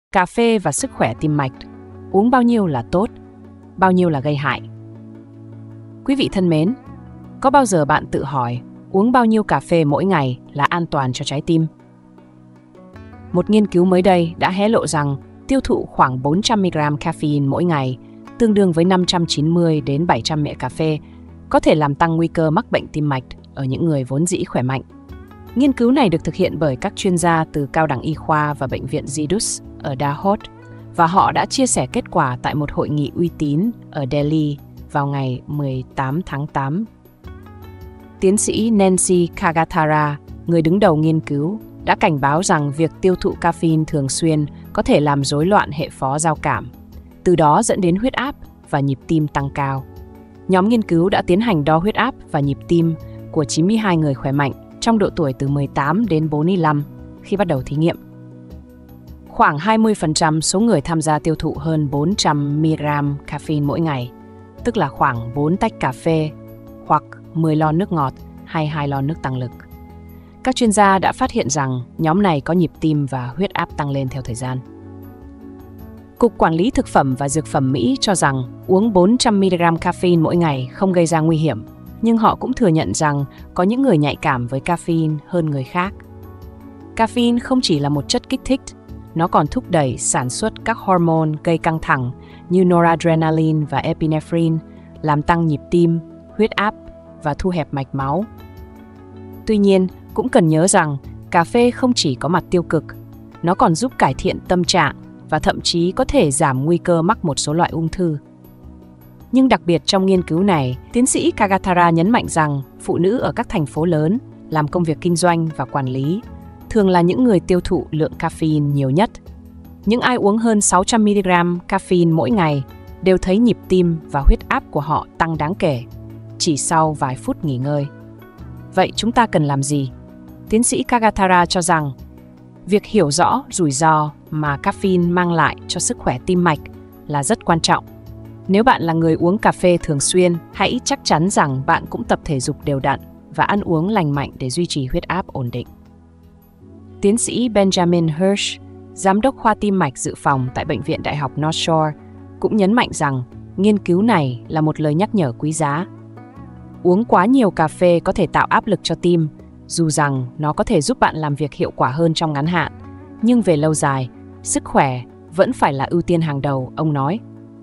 Cà phê và sức khỏe tim mạch. Uống bao nhiêu là tốt, bao nhiêu là gây hại? Quý vị thân mến, có bao giờ bạn tự hỏi uống bao nhiêu cà phê mỗi ngày là an toàn cho trái tim? Một nghiên cứu mới đây đã hé lộ rằng tiêu thụ khoảng 400mg caffeine mỗi ngày, tương đương với 590 đến 700 ml cà phê, có thể làm tăng nguy cơ mắc bệnh tim mạch ở những người vốn dĩ khỏe mạnh. Nghiên cứu này được thực hiện bởi các chuyên gia từ Cao đẳng Y khoa và Bệnh viện Zydus ở Dahod, và họ đã chia sẻ kết quả tại một hội nghị uy tín ở Delhi vào ngày 18 tháng 8. Tiến sĩ Nancy Kagathara, người đứng đầu nghiên cứu, đã cảnh báo rằng việc tiêu thụ caffeine thường xuyên có thể làm rối loạn hệ phó giao cảm, từ đó dẫn đến huyết áp và nhịp tim tăng cao. Nhóm nghiên cứu đã tiến hành đo huyết áp và nhịp tim của 92 người khỏe mạnh trong độ tuổi từ 18 đến 45 khi bắt đầu thí nghiệm. Khoảng 20% số người tham gia tiêu thụ hơn 400mg caffeine mỗi ngày, tức là khoảng 4 tách cà phê hoặc 10 lon nước ngọt hay 2 lon nước tăng lực. Các chuyên gia đã phát hiện rằng nhóm này có nhịp tim và huyết áp tăng lên theo thời gian. Cục Quản lý Thực phẩm và Dược phẩm Mỹ cho rằng uống 400mg caffeine mỗi ngày không gây ra nguy hiểm, nhưng họ cũng thừa nhận rằng có những người nhạy cảm với caffeine hơn người khác. Caffeine không chỉ là một chất kích thích, nó còn thúc đẩy sản xuất các hormone gây căng thẳng như noradrenaline và epinephrine, làm tăng nhịp tim, huyết áp và thu hẹp mạch máu. Tuy nhiên, cũng cần nhớ rằng cà phê không chỉ có mặt tiêu cực, nó còn giúp cải thiện tâm trạng và thậm chí có thể giảm nguy cơ mắc một số loại ung thư. Nhưng đặc biệt trong nghiên cứu này, tiến sĩ Kagathara nhấn mạnh rằng phụ nữ ở các thành phố lớn làm công việc kinh doanh và quản lý thường là những người tiêu thụ lượng caffeine nhiều nhất. Những ai uống hơn 600mg caffeine mỗi ngày đều thấy nhịp tim và huyết áp của họ tăng đáng kể chỉ sau vài phút nghỉ ngơi. Vậy chúng ta cần làm gì? Tiến sĩ Kagathara cho rằng việc hiểu rõ rủi ro mà caffeine mang lại cho sức khỏe tim mạch là rất quan trọng. Nếu bạn là người uống cà phê thường xuyên, hãy chắc chắn rằng bạn cũng tập thể dục đều đặn và ăn uống lành mạnh để duy trì huyết áp ổn định. Tiến sĩ Benjamin Hirsch, giám đốc khoa tim mạch dự phòng tại Bệnh viện Đại học North Shore, cũng nhấn mạnh rằng nghiên cứu này là một lời nhắc nhở quý giá. Uống quá nhiều cà phê có thể tạo áp lực cho tim, dù rằng nó có thể giúp bạn làm việc hiệu quả hơn trong ngắn hạn, nhưng về lâu dài, sức khỏe vẫn phải là ưu tiên hàng đầu, ông nói.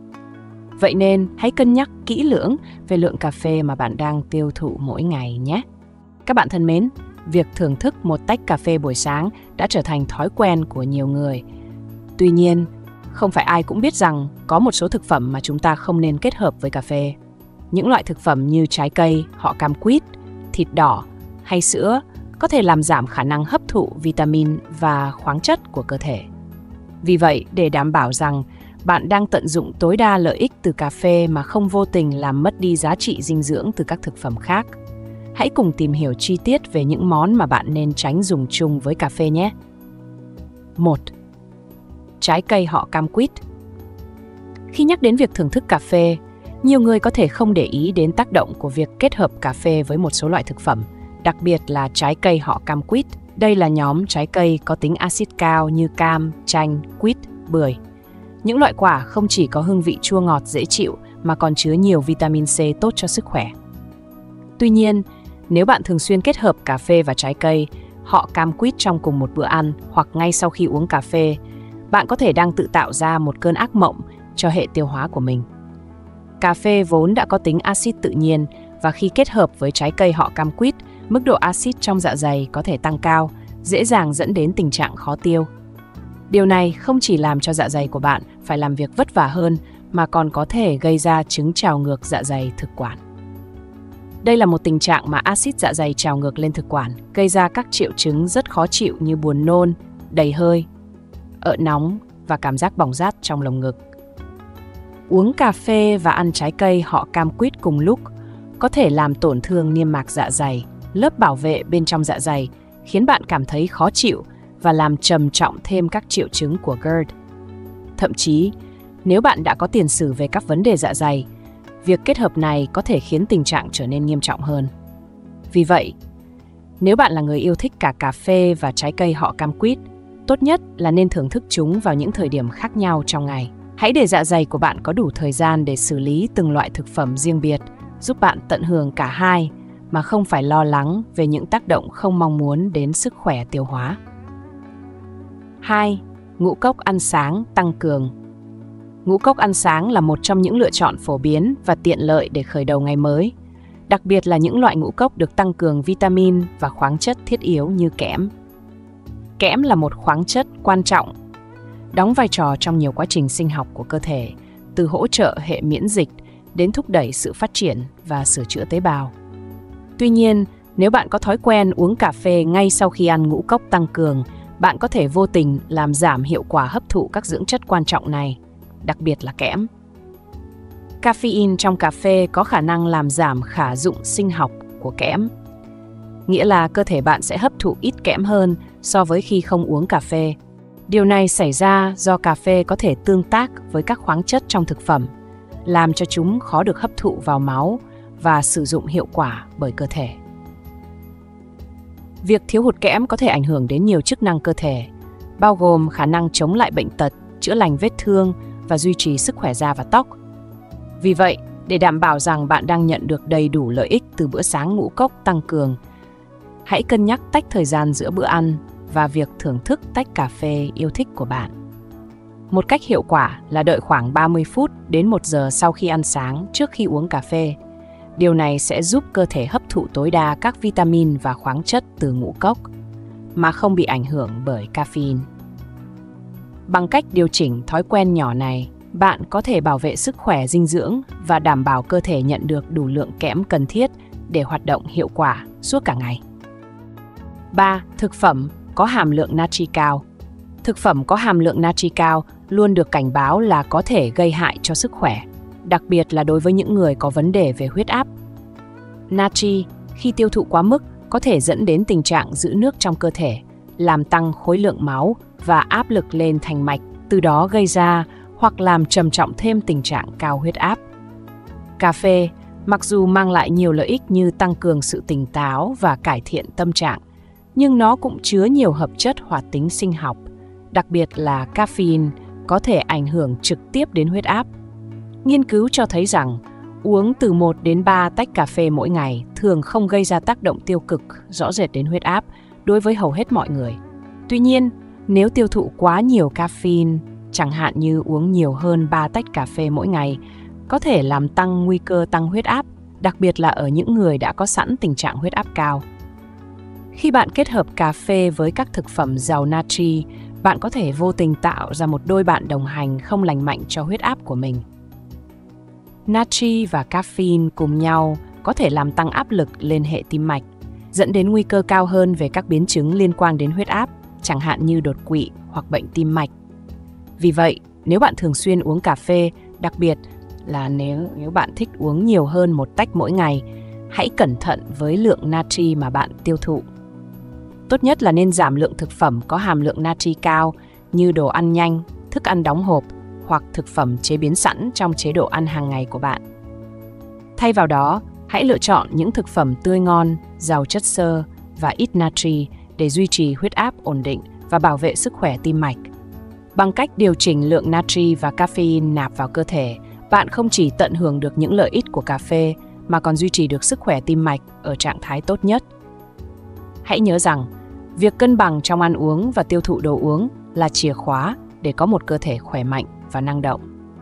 Vậy nên, hãy cân nhắc kỹ lưỡng về lượng cà phê mà bạn đang tiêu thụ mỗi ngày nhé. Các bạn thân mến, việc thưởng thức một tách cà phê buổi sáng đã trở thành thói quen của nhiều người. Tuy nhiên, không phải ai cũng biết rằng có một số thực phẩm mà chúng ta không nên kết hợp với cà phê. Những loại thực phẩm như trái cây, họ cam quýt, thịt đỏ hay sữa có thể làm giảm khả năng hấp thụ vitamin và khoáng chất của cơ thể. Vì vậy, để đảm bảo rằng bạn đang tận dụng tối đa lợi ích từ cà phê mà không vô tình làm mất đi giá trị dinh dưỡng từ các thực phẩm khác, hãy cùng tìm hiểu chi tiết về những món mà bạn nên tránh dùng chung với cà phê nhé. 1. Trái cây họ cam quýt. Khi nhắc đến việc thưởng thức cà phê, nhiều người có thể không để ý đến tác động của việc kết hợp cà phê với một số loại thực phẩm, đặc biệt là trái cây họ cam quýt. Đây là nhóm trái cây có tính axit cao như cam, chanh, quýt, bưởi. Những loại quả không chỉ có hương vị chua ngọt dễ chịu mà còn chứa nhiều vitamin C tốt cho sức khỏe. Tuy nhiên, nếu bạn thường xuyên kết hợp cà phê và trái cây, họ cam quýt trong cùng một bữa ăn hoặc ngay sau khi uống cà phê, bạn có thể đang tự tạo ra một cơn ác mộng cho hệ tiêu hóa của mình. Cà phê vốn đã có tính axit tự nhiên và khi kết hợp với trái cây họ cam quýt, mức độ axit trong dạ dày có thể tăng cao, dễ dàng dẫn đến tình trạng khó tiêu. Điều này không chỉ làm cho dạ dày của bạn phải làm việc vất vả hơn mà còn có thể gây ra chứng trào ngược dạ dày thực quản. Đây là một tình trạng mà axit dạ dày trào ngược lên thực quản, gây ra các triệu chứng rất khó chịu như buồn nôn, đầy hơi, ợ nóng và cảm giác bỏng rát trong lồng ngực. Uống cà phê và ăn trái cây họ cam quýt cùng lúc có thể làm tổn thương niêm mạc dạ dày, lớp bảo vệ bên trong dạ dày, khiến bạn cảm thấy khó chịu và làm trầm trọng thêm các triệu chứng của GERD. Thậm chí, nếu bạn đã có tiền sử về các vấn đề dạ dày, việc kết hợp này có thể khiến tình trạng trở nên nghiêm trọng hơn. Vì vậy, nếu bạn là người yêu thích cả cà phê và trái cây họ cam quýt, Tốt nhất là nên thưởng thức chúng vào những thời điểm khác nhau trong ngày. Hãy để dạ dày của bạn có đủ thời gian để xử lý từng loại thực phẩm riêng biệt, giúp bạn tận hưởng cả hai mà không phải lo lắng về những tác động không mong muốn đến sức khỏe tiêu hóa. 2. Ngũ cốc ăn sáng tăng cường. Ngũ cốc ăn sáng là một trong những lựa chọn phổ biến và tiện lợi để khởi đầu ngày mới, đặc biệt là những loại ngũ cốc được tăng cường vitamin và khoáng chất thiết yếu như kẽm. Kẽm là một khoáng chất quan trọng, đóng vai trò trong nhiều quá trình sinh học của cơ thể, từ hỗ trợ hệ miễn dịch đến thúc đẩy sự phát triển và sửa chữa tế bào. Tuy nhiên, nếu bạn có thói quen uống cà phê ngay sau khi ăn ngũ cốc tăng cường, bạn có thể vô tình làm giảm hiệu quả hấp thụ các dưỡng chất quan trọng này, đặc biệt là kẽm. Caffeine trong cà phê có khả năng làm giảm khả dụng sinh học của kẽm, nghĩa là cơ thể bạn sẽ hấp thụ ít kẽm hơn so với khi không uống cà phê. Điều này xảy ra do cà phê có thể tương tác với các khoáng chất trong thực phẩm, làm cho chúng khó được hấp thụ vào máu và sử dụng hiệu quả bởi cơ thể. Việc thiếu hụt kẽm có thể ảnh hưởng đến nhiều chức năng cơ thể, bao gồm khả năng chống lại bệnh tật, chữa lành vết thương và duy trì sức khỏe da và tóc. Vì vậy, để đảm bảo rằng bạn đang nhận được đầy đủ lợi ích từ bữa sáng ngũ cốc tăng cường, hãy cân nhắc tách thời gian giữa bữa ăn và việc thưởng thức tách cà phê yêu thích của bạn. Một cách hiệu quả là đợi khoảng 30 phút đến 1 giờ sau khi ăn sáng trước khi uống cà phê. Điều này sẽ giúp cơ thể hấp thụ tối đa các vitamin và khoáng chất từ ngũ cốc mà không bị ảnh hưởng bởi caffeine. Bằng cách điều chỉnh thói quen nhỏ này, bạn có thể bảo vệ sức khỏe dinh dưỡng và đảm bảo cơ thể nhận được đủ lượng kẽm cần thiết để hoạt động hiệu quả suốt cả ngày. 3. Thực phẩm có hàm lượng natri cao. Thực phẩm có hàm lượng natri cao luôn được cảnh báo là có thể gây hại cho sức khỏe, đặc biệt là đối với những người có vấn đề về huyết áp. Natri, khi tiêu thụ quá mức, có thể dẫn đến tình trạng giữ nước trong cơ thể, làm tăng khối lượng máu và áp lực lên thành mạch, từ đó gây ra hoặc làm trầm trọng thêm tình trạng cao huyết áp. Cà phê, mặc dù mang lại nhiều lợi ích như tăng cường sự tỉnh táo và cải thiện tâm trạng, nhưng nó cũng chứa nhiều hợp chất hoạt tính sinh học, đặc biệt là caffeine, có thể ảnh hưởng trực tiếp đến huyết áp. Nghiên cứu cho thấy rằng uống từ 1 đến 3 tách cà phê mỗi ngày thường không gây ra tác động tiêu cực rõ rệt đến huyết áp đối với hầu hết mọi người. Tuy nhiên, nếu tiêu thụ quá nhiều caffeine, chẳng hạn như uống nhiều hơn 3 tách cà phê mỗi ngày, có thể làm tăng nguy cơ tăng huyết áp, đặc biệt là ở những người đã có sẵn tình trạng huyết áp cao. Khi bạn kết hợp cà phê với các thực phẩm giàu natri, bạn có thể vô tình tạo ra một đôi bạn đồng hành không lành mạnh cho huyết áp của mình. Natri và caffeine cùng nhau có thể làm tăng áp lực lên hệ tim mạch, dẫn đến nguy cơ cao hơn về các biến chứng liên quan đến huyết áp, chẳng hạn như đột quỵ hoặc bệnh tim mạch. Vì vậy, nếu bạn thường xuyên uống cà phê, đặc biệt là nếu bạn thích uống nhiều hơn 1 tách mỗi ngày, hãy cẩn thận với lượng natri mà bạn tiêu thụ. Tốt nhất là nên giảm lượng thực phẩm có hàm lượng natri cao như đồ ăn nhanh, thức ăn đóng hộp hoặc thực phẩm chế biến sẵn trong chế độ ăn hàng ngày của bạn. Thay vào đó, hãy lựa chọn những thực phẩm tươi ngon, giàu chất xơ và ít natri để duy trì huyết áp ổn định và bảo vệ sức khỏe tim mạch. Bằng cách điều chỉnh lượng natri và caffeine nạp vào cơ thể, bạn không chỉ tận hưởng được những lợi ích của cà phê mà còn duy trì được sức khỏe tim mạch ở trạng thái tốt nhất. Hãy nhớ rằng, việc cân bằng trong ăn uống và tiêu thụ đồ uống là chìa khóa để có một cơ thể khỏe mạnh và năng động.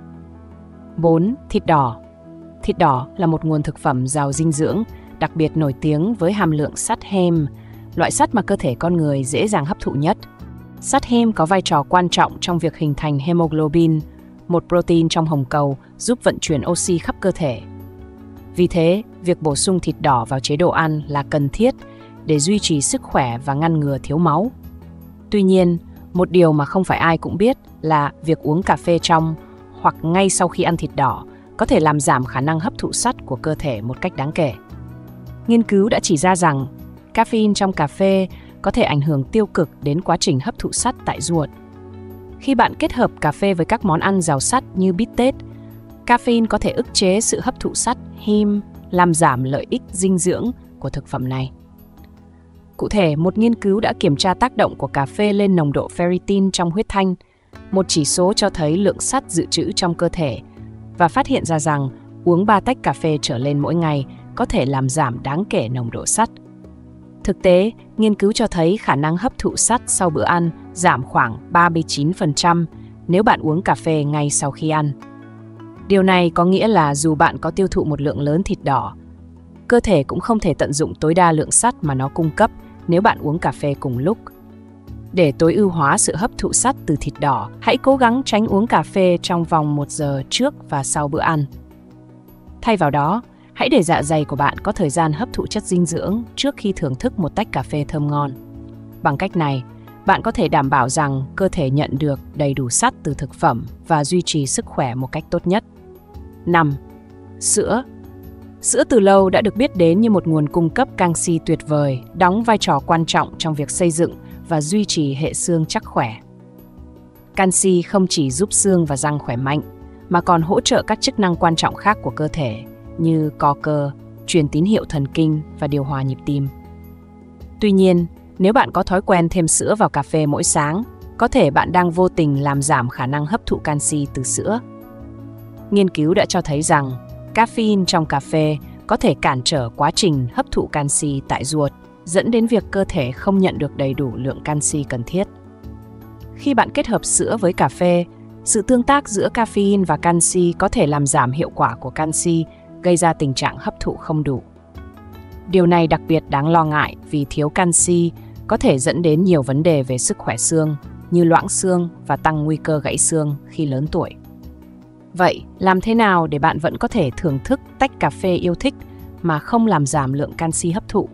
4. Thịt đỏ. Thịt đỏ là một nguồn thực phẩm giàu dinh dưỡng, đặc biệt nổi tiếng với hàm lượng sắt hêm, loại sắt mà cơ thể con người dễ dàng hấp thụ nhất. Sắt hêm có vai trò quan trọng trong việc hình thành hemoglobin, một protein trong hồng cầu giúp vận chuyển oxy khắp cơ thể. Vì thế, việc bổ sung thịt đỏ vào chế độ ăn là cần thiết để duy trì sức khỏe và ngăn ngừa thiếu máu. Tuy nhiên, một điều mà không phải ai cũng biết là việc uống cà phê trong hoặc ngay sau khi ăn thịt đỏ có thể làm giảm khả năng hấp thụ sắt của cơ thể một cách đáng kể. Nghiên cứu đã chỉ ra rằng caffeine trong cà phê có thể ảnh hưởng tiêu cực đến quá trình hấp thụ sắt tại ruột. Khi bạn kết hợp cà phê với các món ăn giàu sắt như bít tết, caffeine có thể ức chế sự hấp thụ sắt hêm, làm giảm lợi ích dinh dưỡng của thực phẩm này. Cụ thể, một nghiên cứu đã kiểm tra tác động của cà phê lên nồng độ ferritin trong huyết thanh, một chỉ số cho thấy lượng sắt dự trữ trong cơ thể, và phát hiện ra rằng uống 3 tách cà phê trở lên mỗi ngày có thể làm giảm đáng kể nồng độ sắt. Thực tế, nghiên cứu cho thấy khả năng hấp thụ sắt sau bữa ăn giảm khoảng 39% nếu bạn uống cà phê ngay sau khi ăn. Điều này có nghĩa là dù bạn có tiêu thụ một lượng lớn thịt đỏ, cơ thể cũng không thể tận dụng tối đa lượng sắt mà nó cung cấp nếu bạn uống cà phê cùng lúc. Để tối ưu hóa sự hấp thụ sắt từ thịt đỏ, hãy cố gắng tránh uống cà phê trong vòng 1 giờ trước và sau bữa ăn. Thay vào đó, hãy để dạ dày của bạn có thời gian hấp thụ chất dinh dưỡng trước khi thưởng thức một tách cà phê thơm ngon. Bằng cách này, bạn có thể đảm bảo rằng cơ thể nhận được đầy đủ sắt từ thực phẩm và duy trì sức khỏe một cách tốt nhất. 5. Sữa. Sữa từ lâu đã được biết đến như một nguồn cung cấp canxi tuyệt vời, đóng vai trò quan trọng trong việc xây dựng và duy trì hệ xương chắc khỏe. Canxi không chỉ giúp xương và răng khỏe mạnh, mà còn hỗ trợ các chức năng quan trọng khác của cơ thể như co cơ, truyền tín hiệu thần kinh và điều hòa nhịp tim. Tuy nhiên, nếu bạn có thói quen thêm sữa vào cà phê mỗi sáng, có thể bạn đang vô tình làm giảm khả năng hấp thụ canxi từ sữa. Nghiên cứu đã cho thấy rằng caffeine trong cà phê có thể cản trở quá trình hấp thụ canxi tại ruột, dẫn đến việc cơ thể không nhận được đầy đủ lượng canxi cần thiết. Khi bạn kết hợp sữa với cà phê, sự tương tác giữa caffeine và canxi có thể làm giảm hiệu quả của canxi, gây ra tình trạng hấp thụ không đủ. Điều này đặc biệt đáng lo ngại vì thiếu canxi có thể dẫn đến nhiều vấn đề về sức khỏe xương như loãng xương và tăng nguy cơ gãy xương khi lớn tuổi. Vậy, làm thế nào để bạn vẫn có thể thưởng thức tách cà phê yêu thích mà không làm giảm lượng canxi hấp thụ?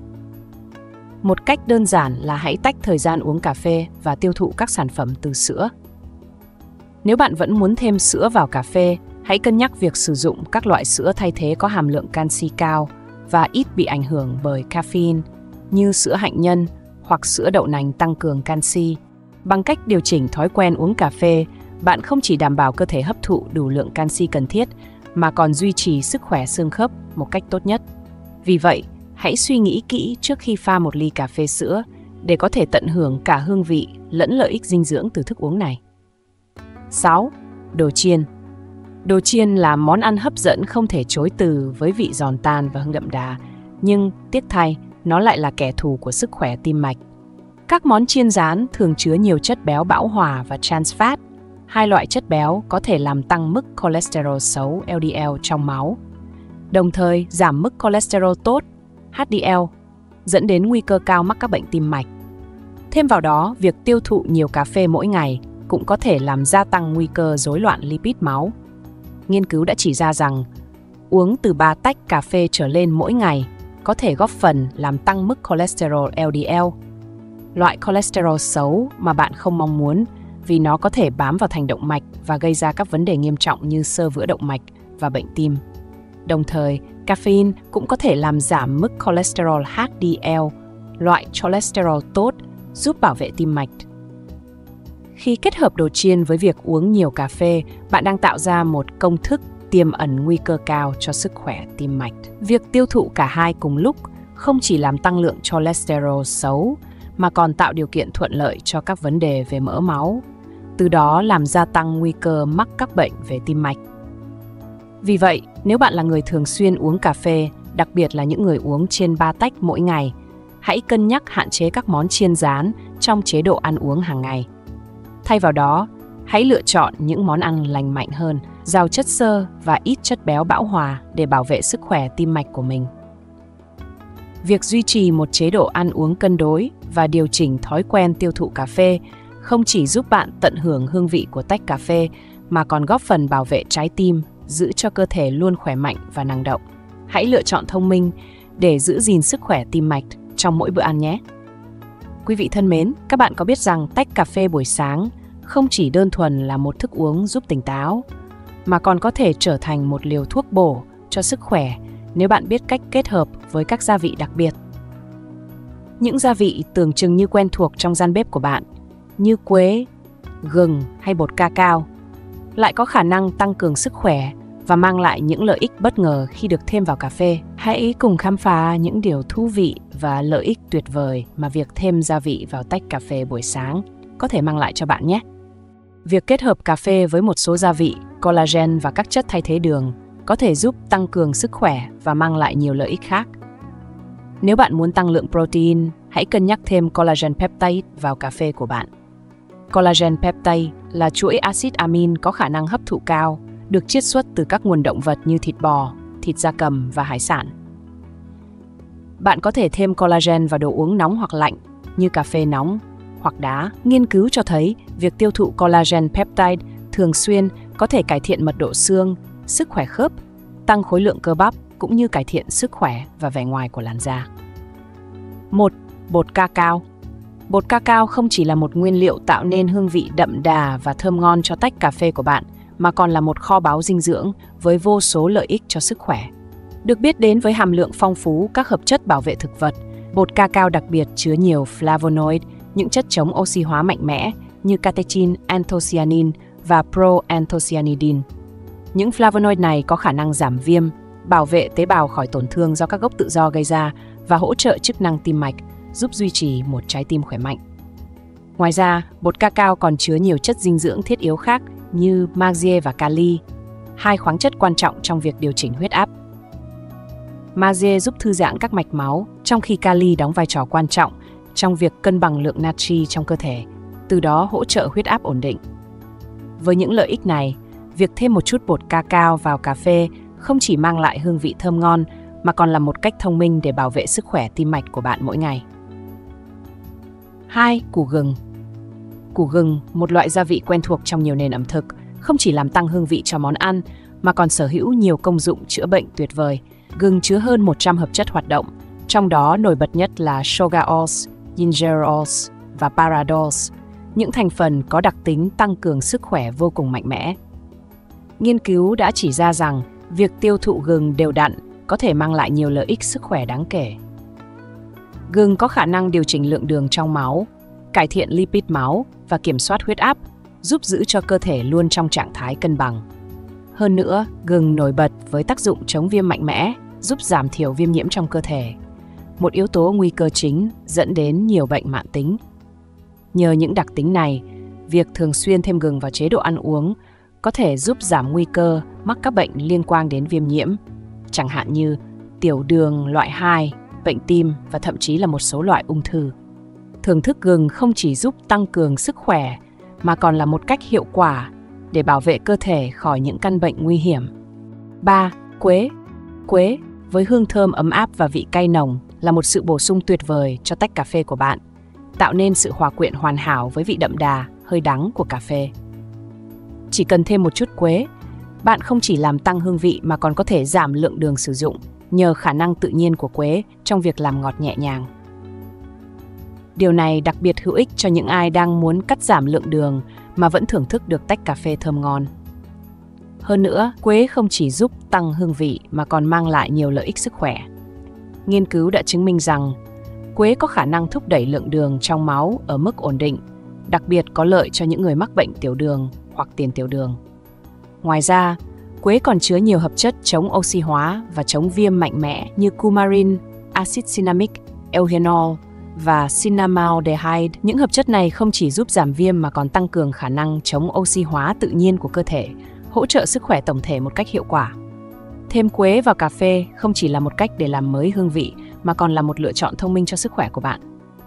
Một cách đơn giản là hãy tách thời gian uống cà phê và tiêu thụ các sản phẩm từ sữa. Nếu bạn vẫn muốn thêm sữa vào cà phê, hãy cân nhắc việc sử dụng các loại sữa thay thế có hàm lượng canxi cao và ít bị ảnh hưởng bởi caffeine như sữa hạnh nhân hoặc sữa đậu nành tăng cường canxi. Bằng cách điều chỉnh thói quen uống cà phê, bạn không chỉ đảm bảo cơ thể hấp thụ đủ lượng canxi cần thiết mà còn duy trì sức khỏe xương khớp một cách tốt nhất. Vì vậy, hãy suy nghĩ kỹ trước khi pha một ly cà phê sữa để có thể tận hưởng cả hương vị lẫn lợi ích dinh dưỡng từ thức uống này. 6. Đồ chiên. Đồ chiên là món ăn hấp dẫn không thể chối từ với vị giòn tan và hương đậm đà, nhưng tiếc thay, nó lại là kẻ thù của sức khỏe tim mạch. Các món chiên rán thường chứa nhiều chất béo bão hòa và trans fat, hai loại chất béo có thể làm tăng mức cholesterol xấu LDL trong máu, đồng thời giảm mức cholesterol tốt HDL, dẫn đến nguy cơ cao mắc các bệnh tim mạch. Thêm vào đó, việc tiêu thụ nhiều cà phê mỗi ngày cũng có thể làm gia tăng nguy cơ rối loạn lipid máu. Nghiên cứu đã chỉ ra rằng uống từ 3 tách cà phê trở lên mỗi ngày có thể góp phần làm tăng mức cholesterol LDL, loại cholesterol xấu mà bạn không mong muốn vì nó có thể bám vào thành động mạch và gây ra các vấn đề nghiêm trọng như xơ vữa động mạch và bệnh tim. Đồng thời, caffeine cũng có thể làm giảm mức cholesterol HDL, loại cholesterol tốt, giúp bảo vệ tim mạch. Khi kết hợp đồ chiên với việc uống nhiều cà phê, bạn đang tạo ra một công thức tiềm ẩn nguy cơ cao cho sức khỏe tim mạch. Việc tiêu thụ cả hai cùng lúc không chỉ làm tăng lượng cholesterol xấu, mà còn tạo điều kiện thuận lợi cho các vấn đề về mỡ máu, từ đó làm gia tăng nguy cơ mắc các bệnh về tim mạch. Vì vậy, nếu bạn là người thường xuyên uống cà phê, đặc biệt là những người uống trên 3 tách mỗi ngày, hãy cân nhắc hạn chế các món chiên rán trong chế độ ăn uống hàng ngày. Thay vào đó, hãy lựa chọn những món ăn lành mạnh hơn, giàu chất xơ và ít chất béo bão hòa để bảo vệ sức khỏe tim mạch của mình. Việc duy trì một chế độ ăn uống cân đối và điều chỉnh thói quen tiêu thụ cà phê không chỉ giúp bạn tận hưởng hương vị của tách cà phê mà còn góp phần bảo vệ trái tim, giữ cho cơ thể luôn khỏe mạnh và năng động. Hãy lựa chọn thông minh để giữ gìn sức khỏe tim mạch trong mỗi bữa ăn nhé. Quý vị thân mến, các bạn có biết rằng tách cà phê buổi sáng không chỉ đơn thuần là một thức uống giúp tỉnh táo, mà còn có thể trở thành một liều thuốc bổ cho sức khỏe nếu bạn biết cách kết hợp với các gia vị đặc biệt. Những gia vị tưởng chừng như quen thuộc trong gian bếp của bạn, như quế, gừng hay bột cacao, lại có khả năng tăng cường sức khỏe và mang lại những lợi ích bất ngờ khi được thêm vào cà phê. Hãy cùng khám phá những điều thú vị và lợi ích tuyệt vời mà việc thêm gia vị vào tách cà phê buổi sáng có thể mang lại cho bạn nhé. Việc kết hợp cà phê với một số gia vị, collagen và các chất thay thế đường có thể giúp tăng cường sức khỏe và mang lại nhiều lợi ích khác. Nếu bạn muốn tăng lượng protein, hãy cân nhắc thêm collagen peptide vào cà phê của bạn. Collagen peptide là chuỗi axit amin có khả năng hấp thụ cao, được chiết xuất từ các nguồn động vật như thịt bò, thịt gia cầm và hải sản. Bạn có thể thêm collagen vào đồ uống nóng hoặc lạnh như cà phê nóng hoặc đá. Nghiên cứu cho thấy việc tiêu thụ collagen peptide thường xuyên có thể cải thiện mật độ xương, sức khỏe khớp, tăng khối lượng cơ bắp cũng như cải thiện sức khỏe và vẻ ngoài của làn da. 1. Bột cacao. Bột cacao không chỉ là một nguyên liệu tạo nên hương vị đậm đà và thơm ngon cho tách cà phê của bạn, mà còn là một kho báu dinh dưỡng với vô số lợi ích cho sức khỏe. Được biết đến với hàm lượng phong phú các hợp chất bảo vệ thực vật, bột cacao đặc biệt chứa nhiều flavonoid, những chất chống oxy hóa mạnh mẽ như catechin, anthocyanin và proanthocyanidin. Những flavonoid này có khả năng giảm viêm, bảo vệ tế bào khỏi tổn thương do các gốc tự do gây ra và hỗ trợ chức năng tim mạch, giúp duy trì một trái tim khỏe mạnh. Ngoài ra, bột cacao còn chứa nhiều chất dinh dưỡng thiết yếu khác như magie và kali, hai khoáng chất quan trọng trong việc điều chỉnh huyết áp. Magie giúp thư giãn các mạch máu, trong khi kali đóng vai trò quan trọng trong việc cân bằng lượng natri trong cơ thể, từ đó hỗ trợ huyết áp ổn định. Với những lợi ích này, việc thêm một chút bột cacao vào cà phê không chỉ mang lại hương vị thơm ngon, mà còn là một cách thông minh để bảo vệ sức khỏe tim mạch của bạn mỗi ngày. 2. Củ gừng. Củ gừng, một loại gia vị quen thuộc trong nhiều nền ẩm thực, không chỉ làm tăng hương vị cho món ăn, mà còn sở hữu nhiều công dụng chữa bệnh tuyệt vời. Gừng chứa hơn 100 hợp chất hoạt động, trong đó nổi bật nhất là sogaols, gingerols và paradols, những thành phần có đặc tính tăng cường sức khỏe vô cùng mạnh mẽ. Nghiên cứu đã chỉ ra rằng việc tiêu thụ gừng đều đặn có thể mang lại nhiều lợi ích sức khỏe đáng kể. Gừng có khả năng điều chỉnh lượng đường trong máu, cải thiện lipid máu và kiểm soát huyết áp, giúp giữ cho cơ thể luôn trong trạng thái cân bằng. Hơn nữa, gừng nổi bật với tác dụng chống viêm mạnh mẽ, giúp giảm thiểu viêm nhiễm trong cơ thể, một yếu tố nguy cơ chính dẫn đến nhiều bệnh mãn tính. Nhờ những đặc tính này, việc thường xuyên thêm gừng vào chế độ ăn uống có thể giúp giảm nguy cơ mắc các bệnh liên quan đến viêm nhiễm, chẳng hạn như tiểu đường loại 2, bệnh tim và thậm chí là một số loại ung thư. Thưởng thức gừng không chỉ giúp tăng cường sức khỏe, mà còn là một cách hiệu quả để bảo vệ cơ thể khỏi những căn bệnh nguy hiểm. 3. Quế. Quế, với hương thơm ấm áp và vị cay nồng, là một sự bổ sung tuyệt vời cho tách cà phê của bạn, tạo nên sự hòa quyện hoàn hảo với vị đậm đà, hơi đắng của cà phê. Chỉ cần thêm một chút quế, bạn không chỉ làm tăng hương vị mà còn có thể giảm lượng đường sử dụng nhờ khả năng tự nhiên của quế trong việc làm ngọt nhẹ nhàng. Điều này đặc biệt hữu ích cho những ai đang muốn cắt giảm lượng đường mà vẫn thưởng thức được tách cà phê thơm ngon. Hơn nữa, quế không chỉ giúp tăng hương vị mà còn mang lại nhiều lợi ích sức khỏe. Nghiên cứu đã chứng minh rằng quế có khả năng thúc đẩy lượng đường trong máu ở mức ổn định, đặc biệt có lợi cho những người mắc bệnh tiểu đường hoặc tiền tiểu đường. Ngoài ra, quế còn chứa nhiều hợp chất chống oxy hóa và chống viêm mạnh mẽ như coumarin, axit cinnamic, eugenol và cinnamaldehyde. Những hợp chất này không chỉ giúp giảm viêm mà còn tăng cường khả năng chống oxy hóa tự nhiên của cơ thể, hỗ trợ sức khỏe tổng thể một cách hiệu quả. Thêm quế vào cà phê không chỉ là một cách để làm mới hương vị, mà còn là một lựa chọn thông minh cho sức khỏe của bạn.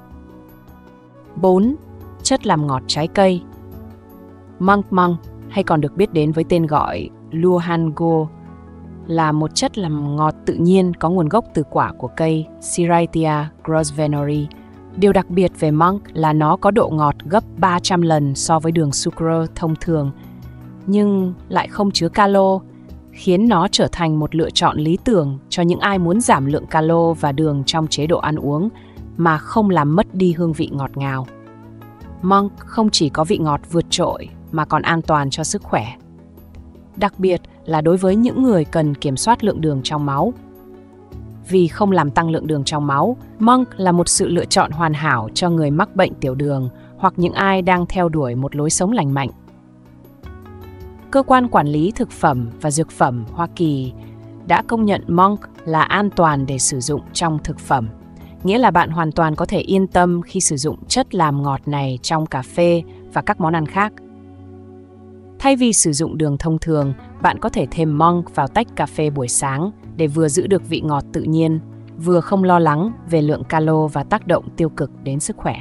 4. Chất làm ngọt trái cây. Măng, hay còn được biết đến với tên gọi luohango, là một chất làm ngọt tự nhiên có nguồn gốc từ quả của cây Cerathea grosvenori. Điều đặc biệt về măng là nó có độ ngọt gấp 300 lần so với đường sucrose thông thường, nhưng lại không chứa calo, khiến nó trở thành một lựa chọn lý tưởng cho những ai muốn giảm lượng calo và đường trong chế độ ăn uống mà không làm mất đi hương vị ngọt ngào. Măng không chỉ có vị ngọt vượt trội mà còn an toàn cho sức khỏe, đặc biệt là đối với những người cần kiểm soát lượng đường trong máu. Vì không làm tăng lượng đường trong máu, măng là một sự lựa chọn hoàn hảo cho người mắc bệnh tiểu đường hoặc những ai đang theo đuổi một lối sống lành mạnh. Cơ quan Quản lý Thực phẩm và Dược phẩm Hoa Kỳ đã công nhận măng là an toàn để sử dụng trong thực phẩm, nghĩa là bạn hoàn toàn có thể yên tâm khi sử dụng chất làm ngọt này trong cà phê và các món ăn khác. Thay vì sử dụng đường thông thường, bạn có thể thêm monk vào tách cà phê buổi sáng để vừa giữ được vị ngọt tự nhiên, vừa không lo lắng về lượng calo và tác động tiêu cực đến sức khỏe.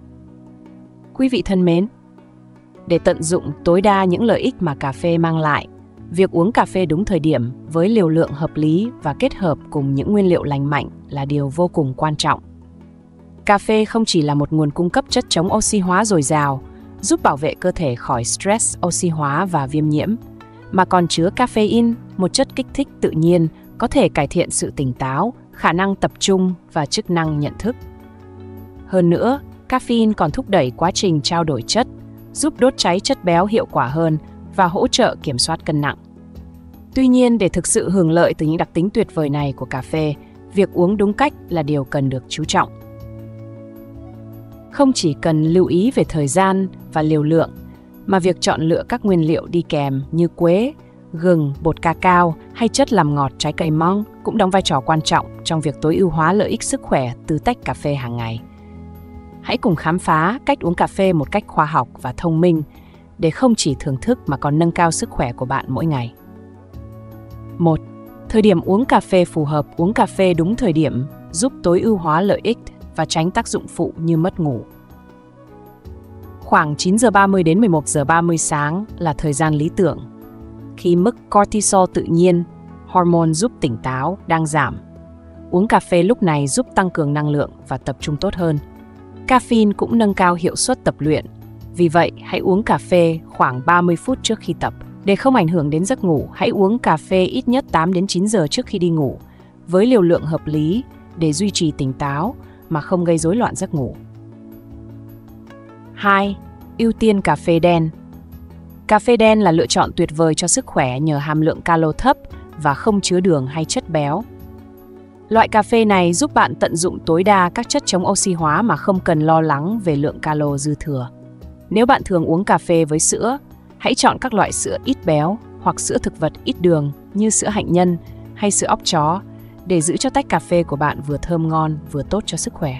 Quý vị thân mến, để tận dụng tối đa những lợi ích mà cà phê mang lại, việc uống cà phê đúng thời điểm với liều lượng hợp lý và kết hợp cùng những nguyên liệu lành mạnh là điều vô cùng quan trọng. Cà phê không chỉ là một nguồn cung cấp chất chống oxy hóa dồi dào, giúp bảo vệ cơ thể khỏi stress oxy hóa và viêm nhiễm, mà còn chứa caffeine, một chất kích thích tự nhiên có thể cải thiện sự tỉnh táo, khả năng tập trung và chức năng nhận thức. Hơn nữa, caffeine còn thúc đẩy quá trình trao đổi chất, giúp đốt cháy chất béo hiệu quả hơn và hỗ trợ kiểm soát cân nặng. Tuy nhiên, để thực sự hưởng lợi từ những đặc tính tuyệt vời này của cà phê, việc uống đúng cách là điều cần được chú trọng. Không chỉ cần lưu ý về thời gian và liều lượng, mà việc chọn lựa các nguyên liệu đi kèm như quế, gừng, bột cacao hay chất làm ngọt trái cây monk cũng đóng vai trò quan trọng trong việc tối ưu hóa lợi ích sức khỏe từ tách cà phê hàng ngày. Hãy cùng khám phá cách uống cà phê một cách khoa học và thông minh để không chỉ thưởng thức mà còn nâng cao sức khỏe của bạn mỗi ngày. 1. Thời điểm uống cà phê phù hợp. Uống cà phê đúng thời điểm giúp tối ưu hóa lợi ích và tránh tác dụng phụ như mất ngủ. Khoảng 9 giờ 30 đến 11 giờ 30 sáng là thời gian lý tưởng, khi mức cortisol tự nhiên, hormone giúp tỉnh táo, đang giảm. Uống cà phê lúc này giúp tăng cường năng lượng và tập trung tốt hơn. Caffeine cũng nâng cao hiệu suất tập luyện. Vì vậy, hãy uống cà phê khoảng 30 phút trước khi tập. Để không ảnh hưởng đến giấc ngủ, hãy uống cà phê ít nhất 8 đến 9 giờ trước khi đi ngủ, với liều lượng hợp lý để duy trì tỉnh táo mà không gây rối loạn giấc ngủ. 2. Ưu tiên cà phê đen. Cà phê đen là lựa chọn tuyệt vời cho sức khỏe nhờ hàm lượng calo thấp và không chứa đường hay chất béo. Loại cà phê này giúp bạn tận dụng tối đa các chất chống oxy hóa mà không cần lo lắng về lượng calo dư thừa. Nếu bạn thường uống cà phê với sữa, hãy chọn các loại sữa ít béo hoặc sữa thực vật ít đường như sữa hạnh nhân hay sữa óc chó để giữ cho tách cà phê của bạn vừa thơm ngon vừa tốt cho sức khỏe.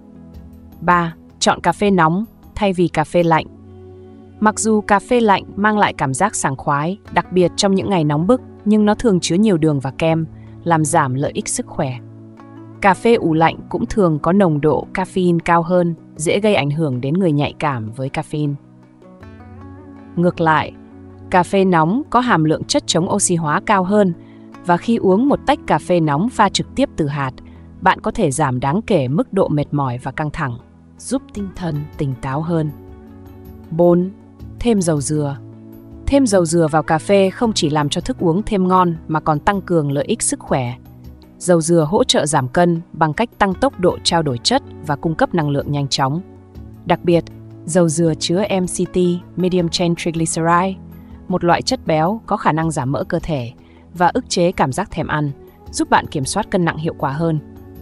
3. Chọn cà phê nóng thay vì cà phê lạnh. Mặc dù cà phê lạnh mang lại cảm giác sảng khoái, đặc biệt trong những ngày nóng bức, nhưng nó thường chứa nhiều đường và kem, làm giảm lợi ích sức khỏe. Cà phê ủ lạnh cũng thường có nồng độ caffeine cao hơn, dễ gây ảnh hưởng đến người nhạy cảm với caffeine. Ngược lại, cà phê nóng có hàm lượng chất chống oxy hóa cao hơn, và khi uống một tách cà phê nóng pha trực tiếp từ hạt, bạn có thể giảm đáng kể mức độ mệt mỏi và căng thẳng, giúp tinh thần tỉnh táo hơn. 4. Thêm dầu dừa. Thêm dầu dừa vào cà phê không chỉ làm cho thức uống thêm ngon mà còn tăng cường lợi ích sức khỏe. Dầu dừa hỗ trợ giảm cân bằng cách tăng tốc độ trao đổi chất và cung cấp năng lượng nhanh chóng. Đặc biệt, dầu dừa chứa MCT, Medium Chain Triglyceride, một loại chất béo có khả năng giảm mỡ cơ thể và ức chế cảm giác thèm ăn, giúp bạn kiểm soát cân nặng hiệu quả hơn.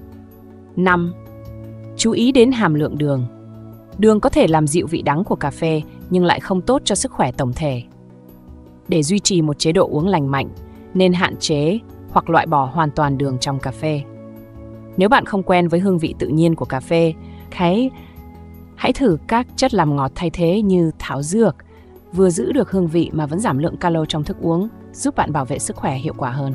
5. Chú ý đến hàm lượng đường. Đường có thể làm dịu vị đắng của cà phê nhưng lại không tốt cho sức khỏe tổng thể. Để duy trì một chế độ uống lành mạnh, nên hạn chế hoặc loại bỏ hoàn toàn đường trong cà phê. Nếu bạn không quen với hương vị tự nhiên của cà phê, hãy thử các chất làm ngọt thay thế như thảo dược, vừa giữ được hương vị mà vẫn giảm lượng calo trong thức uống, giúp bạn bảo vệ sức khỏe hiệu quả hơn.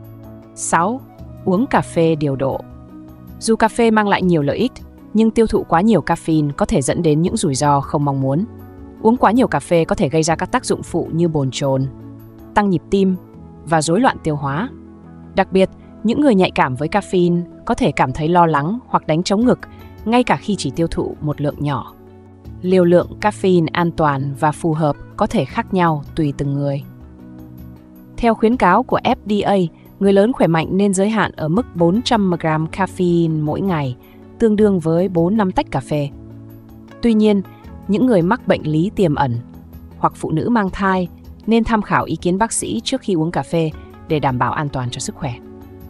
6. Uống cà phê điều độ. Dù cà phê mang lại nhiều lợi ích, nhưng tiêu thụ quá nhiều caffeine có thể dẫn đến những rủi ro không mong muốn. Uống quá nhiều cà phê có thể gây ra các tác dụng phụ như bồn chồn, tăng nhịp tim và rối loạn tiêu hóa. Đặc biệt, những người nhạy cảm với caffeine có thể cảm thấy lo lắng hoặc đánh trống ngực ngay cả khi chỉ tiêu thụ một lượng nhỏ. Liều lượng caffeine an toàn và phù hợp có thể khác nhau tùy từng người. Theo khuyến cáo của FDA, người lớn khỏe mạnh nên giới hạn ở mức 400 mg caffeine mỗi ngày, tương đương với 4-5 tách cà phê. Tuy nhiên, những người mắc bệnh lý tiềm ẩn hoặc phụ nữ mang thai nên tham khảo ý kiến bác sĩ trước khi uống cà phê để đảm bảo an toàn cho sức khỏe.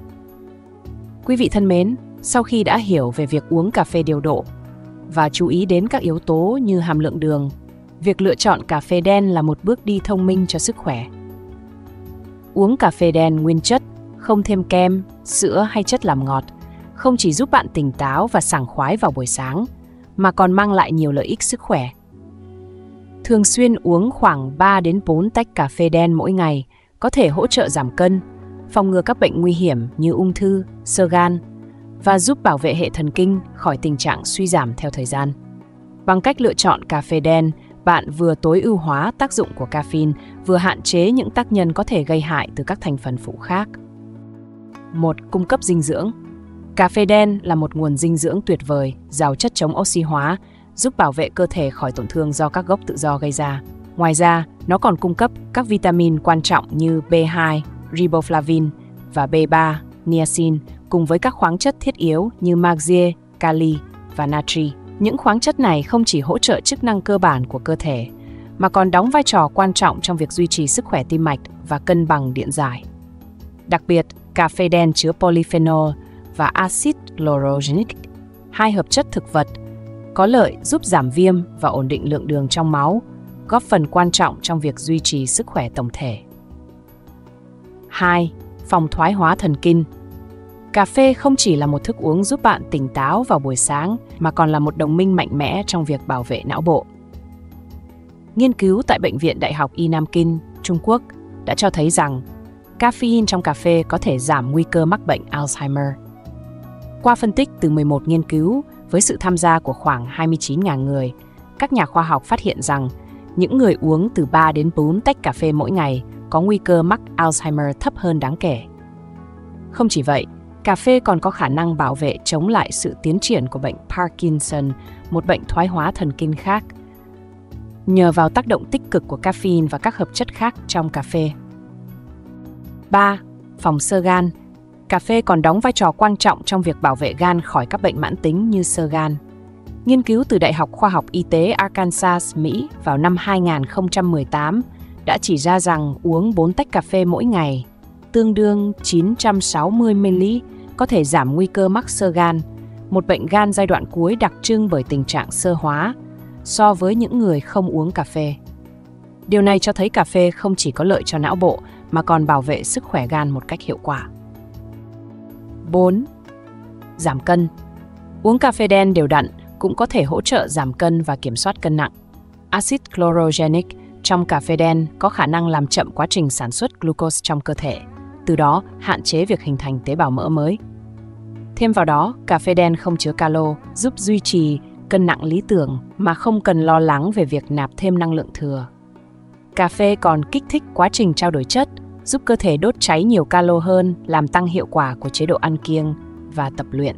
Quý vị thân mến, sau khi đã hiểu về việc uống cà phê điều độ và chú ý đến các yếu tố như hàm lượng đường, việc lựa chọn cà phê đen là một bước đi thông minh cho sức khỏe. Uống cà phê đen nguyên chất không thêm kem, sữa hay chất làm ngọt, không chỉ giúp bạn tỉnh táo và sảng khoái vào buổi sáng, mà còn mang lại nhiều lợi ích sức khỏe. Thường xuyên uống khoảng 3 đến 4 tách cà phê đen mỗi ngày có thể hỗ trợ giảm cân, phòng ngừa các bệnh nguy hiểm như ung thư, xơ gan và giúp bảo vệ hệ thần kinh khỏi tình trạng suy giảm theo thời gian. Bằng cách lựa chọn cà phê đen, bạn vừa tối ưu hóa tác dụng của caffeine, vừa hạn chế những tác nhân có thể gây hại từ các thành phần phụ khác. 1. Cung cấp dinh dưỡng. Cà phê đen là một nguồn dinh dưỡng tuyệt vời, giàu chất chống oxy hóa, giúp bảo vệ cơ thể khỏi tổn thương do các gốc tự do gây ra. Ngoài ra, nó còn cung cấp các vitamin quan trọng như B2, riboflavin và B3, niacin, cùng với các khoáng chất thiết yếu như magie, kali và natri. Những khoáng chất này không chỉ hỗ trợ chức năng cơ bản của cơ thể, mà còn đóng vai trò quan trọng trong việc duy trì sức khỏe tim mạch và cân bằng điện giải. Đặc biệt, cà phê đen chứa polyphenol và axit chlorogenic, hai hợp chất thực vật, có lợi giúp giảm viêm và ổn định lượng đường trong máu, góp phần quan trọng trong việc duy trì sức khỏe tổng thể. 2. Phòng thoái hóa thần kinh. Cà phê không chỉ là một thức uống giúp bạn tỉnh táo vào buổi sáng, mà còn là một đồng minh mạnh mẽ trong việc bảo vệ não bộ. Nghiên cứu tại Bệnh viện Đại học Y Nam Kinh, Trung Quốc đã cho thấy rằng caffeine trong cà phê có thể giảm nguy cơ mắc bệnh Alzheimer. Qua phân tích từ 11 nghiên cứu với sự tham gia của khoảng 29.000 người, các nhà khoa học phát hiện rằng những người uống từ 3 đến 4 tách cà phê mỗi ngày có nguy cơ mắc Alzheimer thấp hơn đáng kể. Không chỉ vậy, cà phê còn có khả năng bảo vệ chống lại sự tiến triển của bệnh Parkinson, một bệnh thoái hóa thần kinh khác, nhờ vào tác động tích cực của caffeine và các hợp chất khác trong cà phê. 3. Phòng xơ gan. Cà phê còn đóng vai trò quan trọng trong việc bảo vệ gan khỏi các bệnh mãn tính như xơ gan. Nghiên cứu từ Đại học Khoa học Y tế Arkansas, Mỹ vào năm 2018 đã chỉ ra rằng uống 4 tách cà phê mỗi ngày, tương đương 960 ml, có thể giảm nguy cơ mắc xơ gan, một bệnh gan giai đoạn cuối đặc trưng bởi tình trạng xơ hóa, so với những người không uống cà phê. Điều này cho thấy cà phê không chỉ có lợi cho não bộ, mà còn bảo vệ sức khỏe gan một cách hiệu quả. 4. Giảm cân. Uống cà phê đen đều đặn cũng có thể hỗ trợ giảm cân và kiểm soát cân nặng. Axit chlorogenic trong cà phê đen có khả năng làm chậm quá trình sản xuất glucose trong cơ thể, từ đó hạn chế việc hình thành tế bào mỡ mới. Thêm vào đó, cà phê đen không chứa calo, giúp duy trì cân nặng lý tưởng mà không cần lo lắng về việc nạp thêm năng lượng thừa. Cà phê còn kích thích quá trình trao đổi chất, giúp cơ thể đốt cháy nhiều calo hơn, làm tăng hiệu quả của chế độ ăn kiêng và tập luyện.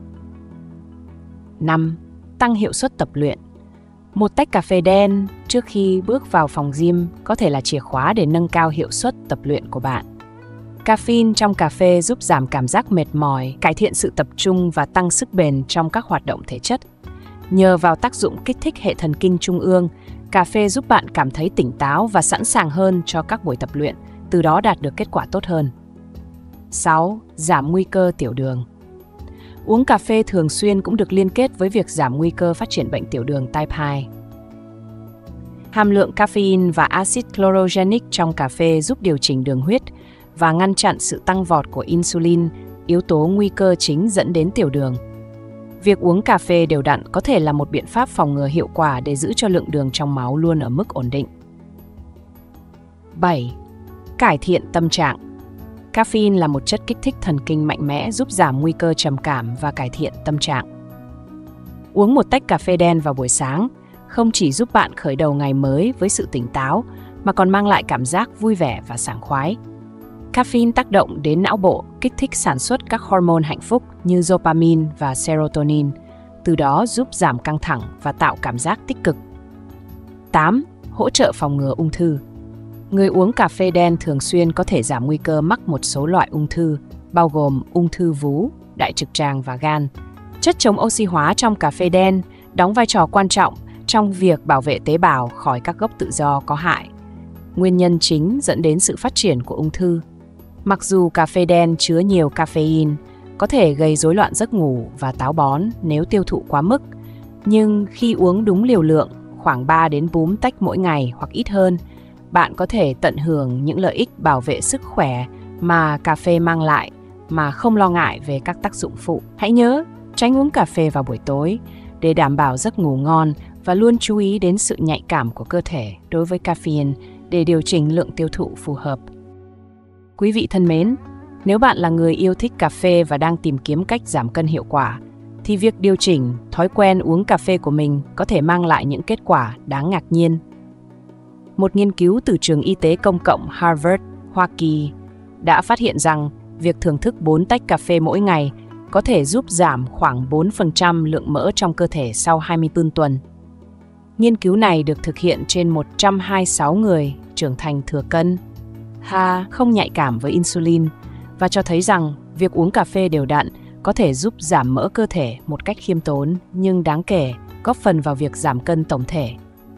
5. Tăng hiệu suất tập luyện. Một tách cà phê đen trước khi bước vào phòng gym có thể là chìa khóa để nâng cao hiệu suất tập luyện của bạn. Caffeine trong cà phê giúp giảm cảm giác mệt mỏi, cải thiện sự tập trung và tăng sức bền trong các hoạt động thể chất. Nhờ vào tác dụng kích thích hệ thần kinh trung ương, cà phê giúp bạn cảm thấy tỉnh táo và sẵn sàng hơn cho các buổi tập luyện, từ đó đạt được kết quả tốt hơn. 6. Giảm nguy cơ tiểu đường. Uống cà phê thường xuyên cũng được liên kết với việc giảm nguy cơ phát triển bệnh tiểu đường type 2. Hàm lượng caffeine và axit chlorogenic trong cà phê giúp điều chỉnh đường huyết và ngăn chặn sự tăng vọt của insulin, yếu tố nguy cơ chính dẫn đến tiểu đường. Việc uống cà phê đều đặn có thể là một biện pháp phòng ngừa hiệu quả để giữ cho lượng đường trong máu luôn ở mức ổn định. 7. Cải thiện tâm trạng. Caffeine là một chất kích thích thần kinh mạnh mẽ giúp giảm nguy cơ trầm cảm và cải thiện tâm trạng. Uống một tách cà phê đen vào buổi sáng không chỉ giúp bạn khởi đầu ngày mới với sự tỉnh táo, mà còn mang lại cảm giác vui vẻ và sảng khoái. Caffeine tác động đến não bộ, kích thích sản xuất các hormone hạnh phúc như dopamine và serotonin, từ đó giúp giảm căng thẳng và tạo cảm giác tích cực. 8. Hỗ trợ phòng ngừa ung thư. Người uống cà phê đen thường xuyên có thể giảm nguy cơ mắc một số loại ung thư, bao gồm ung thư vú, đại trực tràng và gan. Chất chống oxy hóa trong cà phê đen đóng vai trò quan trọng trong việc bảo vệ tế bào khỏi các gốc tự do có hại, nguyên nhân chính dẫn đến sự phát triển của ung thư. Mặc dù cà phê đen chứa nhiều caffeine, có thể gây rối loạn giấc ngủ và táo bón nếu tiêu thụ quá mức, nhưng khi uống đúng liều lượng, khoảng 3 đến 4 tách mỗi ngày hoặc ít hơn, bạn có thể tận hưởng những lợi ích bảo vệ sức khỏe mà cà phê mang lại mà không lo ngại về các tác dụng phụ. Hãy nhớ tránh uống cà phê vào buổi tối để đảm bảo giấc ngủ ngon và luôn chú ý đến sự nhạy cảm của cơ thể đối với caffeine để điều chỉnh lượng tiêu thụ phù hợp. Quý vị thân mến, nếu bạn là người yêu thích cà phê và đang tìm kiếm cách giảm cân hiệu quả, thì việc điều chỉnh thói quen uống cà phê của mình có thể mang lại những kết quả đáng ngạc nhiên. Một nghiên cứu từ trường y tế công cộng Harvard, Hoa Kỳ đã phát hiện rằng việc thưởng thức 4 tách cà phê mỗi ngày có thể giúp giảm khoảng 4% lượng mỡ trong cơ thể sau 24 tuần. Nghiên cứu này được thực hiện trên 126 người trưởng thành thừa cân, không nhạy cảm với insulin và cho thấy rằng việc uống cà phê đều đặn có thể giúp giảm mỡ cơ thể một cách khiêm tốn nhưng đáng kể, góp phần vào việc giảm cân tổng thể.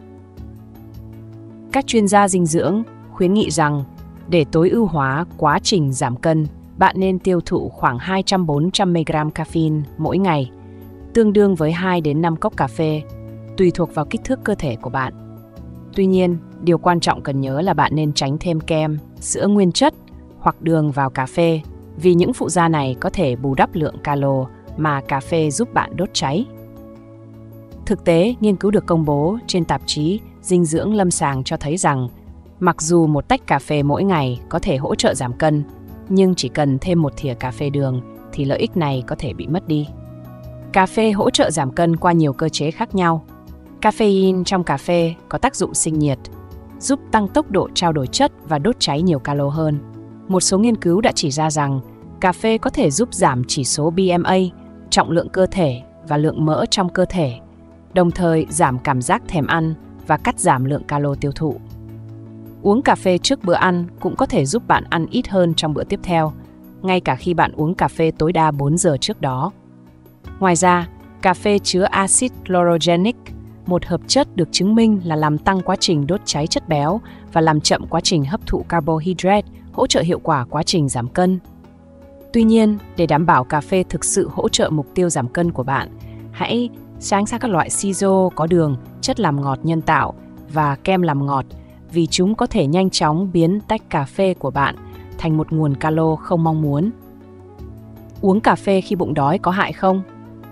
Các chuyên gia dinh dưỡng khuyến nghị rằng để tối ưu hóa quá trình giảm cân, bạn nên tiêu thụ khoảng 200-400 mg caffeine mỗi ngày, tương đương với 2 đến 5 cốc cà phê, tùy thuộc vào kích thước cơ thể của bạn. Tuy nhiên, điều quan trọng cần nhớ là bạn nên tránh thêm kem, sữa nguyên chất hoặc đường vào cà phê, vì những phụ gia này có thể bù đắp lượng calo mà cà phê giúp bạn đốt cháy. Thực tế, nghiên cứu được công bố trên tạp chí Dinh dưỡng lâm sàng cho thấy rằng mặc dù một tách cà phê mỗi ngày có thể hỗ trợ giảm cân, nhưng chỉ cần thêm một thìa cà phê đường thì lợi ích này có thể bị mất đi. Cà phê hỗ trợ giảm cân qua nhiều cơ chế khác nhau. Caffeine trong cà phê có tác dụng sinh nhiệt, giúp tăng tốc độ trao đổi chất và đốt cháy nhiều calo hơn. Một số nghiên cứu đã chỉ ra rằng cà phê có thể giúp giảm chỉ số BMA, trọng lượng cơ thể và lượng mỡ trong cơ thể, đồng thời giảm cảm giác thèm ăn và cắt giảm lượng calo tiêu thụ. Uống cà phê trước bữa ăn cũng có thể giúp bạn ăn ít hơn trong bữa tiếp theo, ngay cả khi bạn uống cà phê tối đa 4 giờ trước đó. Ngoài ra, cà phê chứa axit chlorogenic, một hợp chất được chứng minh là làm tăng quá trình đốt cháy chất béo và làm chậm quá trình hấp thụ carbohydrate, hỗ trợ hiệu quả quá trình giảm cân. Tuy nhiên, để đảm bảo cà phê thực sự hỗ trợ mục tiêu giảm cân của bạn, hãy tránh xa các loại siro có đường, chất làm ngọt nhân tạo và kem làm ngọt, vì chúng có thể nhanh chóng biến tách cà phê của bạn thành một nguồn calo không mong muốn. Uống cà phê khi bụng đói có hại không?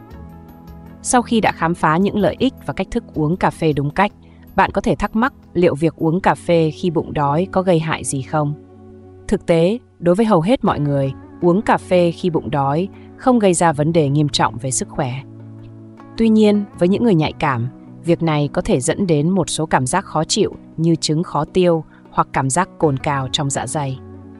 Sau khi đã khám phá những lợi ích và cách thức uống cà phê đúng cách, bạn có thể thắc mắc liệu việc uống cà phê khi bụng đói có gây hại gì không? Thực tế, đối với hầu hết mọi người, uống cà phê khi bụng đói không gây ra vấn đề nghiêm trọng về sức khỏe. Tuy nhiên, với những người nhạy cảm, việc này có thể dẫn đến một số cảm giác khó chịu như chứng khó tiêu hoặc cảm giác cồn cào trong dạ dày.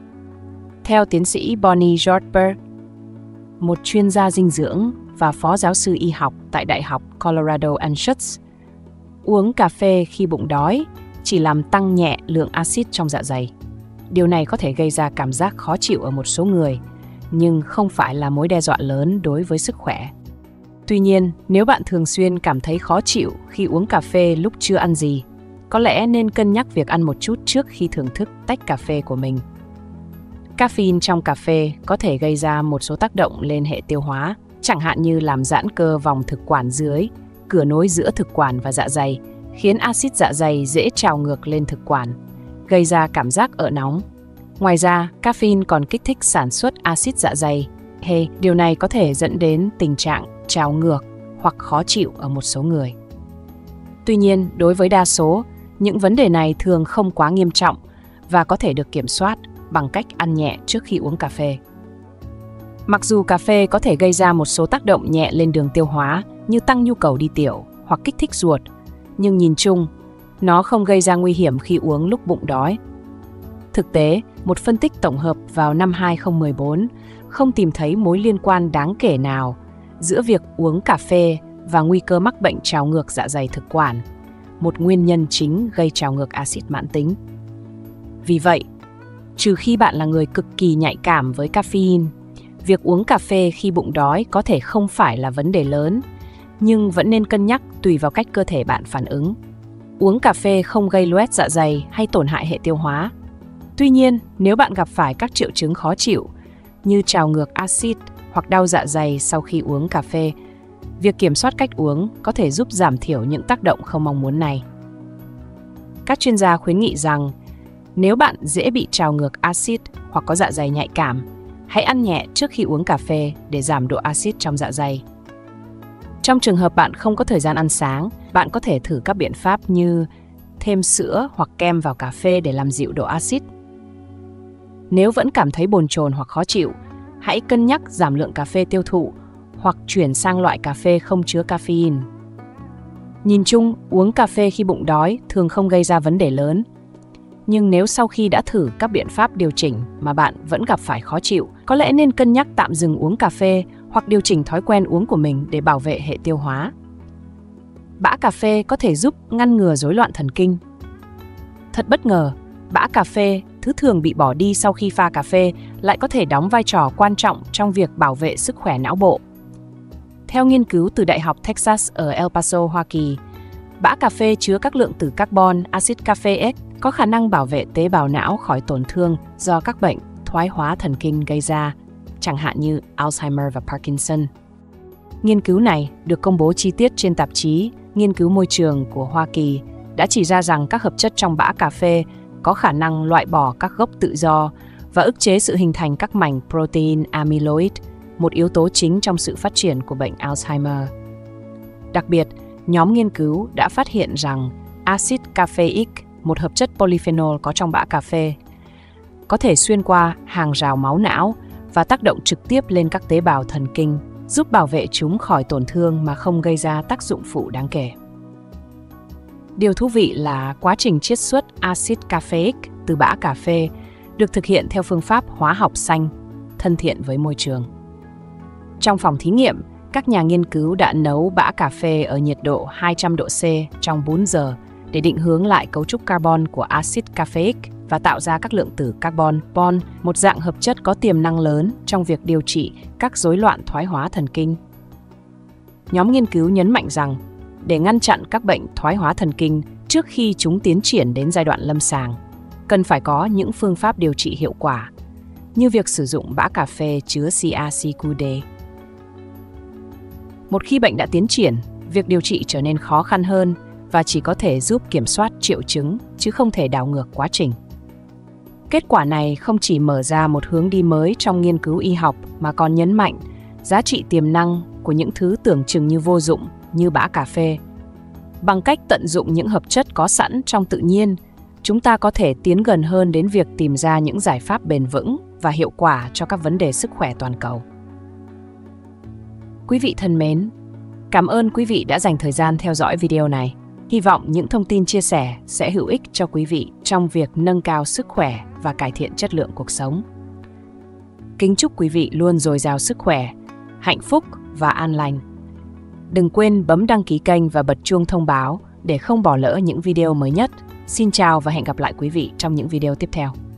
Theo tiến sĩ Bonnie Jortberg, một chuyên gia dinh dưỡng và phó giáo sư y học tại Đại học Colorado Anschutz, uống cà phê khi bụng đói chỉ làm tăng nhẹ lượng axit trong dạ dày. Điều này có thể gây ra cảm giác khó chịu ở một số người, nhưng không phải là mối đe dọa lớn đối với sức khỏe. Tuy nhiên, nếu bạn thường xuyên cảm thấy khó chịu khi uống cà phê lúc chưa ăn gì, có lẽ nên cân nhắc việc ăn một chút trước khi thưởng thức tách cà phê của mình. Caffeine trong cà phê có thể gây ra một số tác động lên hệ tiêu hóa, chẳng hạn như làm giãn cơ vòng thực quản dưới, cửa nối giữa thực quản và dạ dày, khiến axit dạ dày dễ trào ngược lên thực quản, gây ra cảm giác ợ nóng. Ngoài ra, caffeine còn kích thích sản xuất axit dạ dày. Điều này có thể dẫn đến tình trạng trào ngược hoặc khó chịu ở một số người. Tuy nhiên, đối với đa số, những vấn đề này thường không quá nghiêm trọng và có thể được kiểm soát bằng cách ăn nhẹ trước khi uống cà phê. Mặc dù cà phê có thể gây ra một số tác động nhẹ lên đường tiêu hóa như tăng nhu cầu đi tiểu hoặc kích thích ruột, nhưng nhìn chung, nó không gây ra nguy hiểm khi uống lúc bụng đói. Thực tế, một phân tích tổng hợp vào năm 2014 không tìm thấy mối liên quan đáng kể nào giữa việc uống cà phê và nguy cơ mắc bệnh trào ngược dạ dày thực quản, một nguyên nhân chính gây trào ngược axit mãn tính. Vì vậy, trừ khi bạn là người cực kỳ nhạy cảm với caffeine, việc uống cà phê khi bụng đói có thể không phải là vấn đề lớn, nhưng vẫn nên cân nhắc tùy vào cách cơ thể bạn phản ứng. Uống cà phê không gây loét dạ dày hay tổn hại hệ tiêu hóa. Tuy nhiên, nếu bạn gặp phải các triệu chứng khó chịu như trào ngược axit hoặc đau dạ dày sau khi uống cà phê, việc kiểm soát cách uống có thể giúp giảm thiểu những tác động không mong muốn này. Các chuyên gia khuyến nghị rằng nếu bạn dễ bị trào ngược axit hoặc có dạ dày nhạy cảm, Hãy ăn nhẹ trước khi uống cà phê để giảm độ axit trong dạ dày. Trong trường hợp bạn không có thời gian ăn sáng, bạn có thể thử các biện pháp như thêm sữa hoặc kem vào cà phê để làm dịu độ axit. Nếu vẫn cảm thấy bồn chồn hoặc khó chịu, hãy cân nhắc giảm lượng cà phê tiêu thụ hoặc chuyển sang loại cà phê không chứa caffeine. Nhìn chung, uống cà phê khi bụng đói thường không gây ra vấn đề lớn. Nhưng nếu sau khi đã thử các biện pháp điều chỉnh mà bạn vẫn gặp phải khó chịu, có lẽ nên cân nhắc tạm dừng uống cà phê hoặc điều chỉnh thói quen uống của mình để bảo vệ hệ tiêu hóa. Bã cà phê có thể giúp ngăn ngừa rối loạn thần kinh. Thật bất ngờ, bã cà phê, thứ thường bị bỏ đi sau khi pha cà phê, lại có thể đóng vai trò quan trọng trong việc bảo vệ sức khỏe não bộ. Theo nghiên cứu từ Đại học Texas ở El Paso, Hoa Kỳ, bã cà phê chứa các lượng tử carbon, axit caffeic có khả năng bảo vệ tế bào não khỏi tổn thương do các bệnh thoái hóa thần kinh gây ra, chẳng hạn như Alzheimer và Parkinson. Nghiên cứu này được công bố chi tiết trên tạp chí Nghiên cứu môi trường của Hoa Kỳ đã chỉ ra rằng các hợp chất trong bã cà phê có khả năng loại bỏ các gốc tự do và ức chế sự hình thành các mảnh protein amyloid, một yếu tố chính trong sự phát triển của bệnh Alzheimer. Đặc biệt, nhóm nghiên cứu đã phát hiện rằng axit caffeic, một hợp chất polyphenol có trong bã cà phê, có thể xuyên qua hàng rào máu não và tác động trực tiếp lên các tế bào thần kinh, giúp bảo vệ chúng khỏi tổn thương mà không gây ra tác dụng phụ đáng kể. Điều thú vị là quá trình chiết xuất axit caffeic từ bã cà phê được thực hiện theo phương pháp hóa học xanh, thân thiện với môi trường. Trong phòng thí nghiệm, các nhà nghiên cứu đã nấu bã cà phê ở nhiệt độ 200 độ C trong 4 giờ để định hướng lại cấu trúc carbon của axit caffeic và tạo ra các lượng tử carbon, PON, một dạng hợp chất có tiềm năng lớn trong việc điều trị các rối loạn thoái hóa thần kinh. Nhóm nghiên cứu nhấn mạnh rằng, để ngăn chặn các bệnh thoái hóa thần kinh trước khi chúng tiến triển đến giai đoạn lâm sàng, cần phải có những phương pháp điều trị hiệu quả, như việc sử dụng bã cà phê chứa CaCQD. Một khi bệnh đã tiến triển, việc điều trị trở nên khó khăn hơn và chỉ có thể giúp kiểm soát triệu chứng, chứ không thể đảo ngược quá trình. Kết quả này không chỉ mở ra một hướng đi mới trong nghiên cứu y học mà còn nhấn mạnh giá trị tiềm năng của những thứ tưởng chừng như vô dụng như bã cà phê. Bằng cách tận dụng những hợp chất có sẵn trong tự nhiên, chúng ta có thể tiến gần hơn đến việc tìm ra những giải pháp bền vững và hiệu quả cho các vấn đề sức khỏe toàn cầu. Quý vị thân mến, cảm ơn quý vị đã dành thời gian theo dõi video này. Hy vọng những thông tin chia sẻ sẽ hữu ích cho quý vị trong việc nâng cao sức khỏe và cải thiện chất lượng cuộc sống. Kính chúc quý vị luôn dồi dào sức khỏe, hạnh phúc và an lành. Đừng quên bấm đăng ký kênh và bật chuông thông báo để không bỏ lỡ những video mới nhất. Xin chào và hẹn gặp lại quý vị trong những video tiếp theo.